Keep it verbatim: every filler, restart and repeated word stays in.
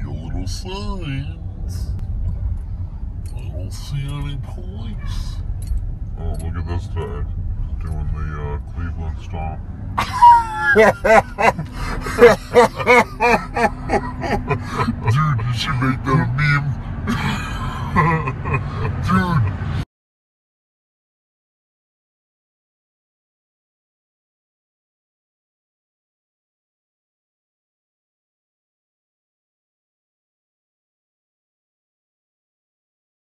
a little signs. I don't see any points. Oh, look at this guy doing the uh, Cleveland stomp. Dude, you should make that a meme. Dude.